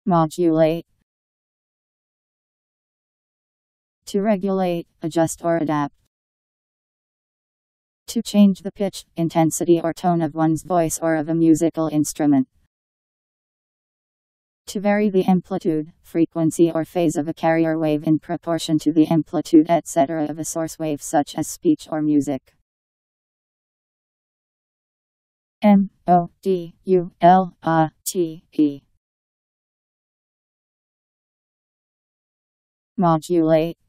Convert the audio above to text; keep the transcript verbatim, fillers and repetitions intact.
Modulate. To regulate, adjust or adapt. To change the pitch, intensity or tone of one's voice or of a musical instrument. To vary the amplitude, frequency or phase of a carrier wave in proportion to the amplitude et cetera of a source wave such as speech or music. M O D U L A T E. Modulate.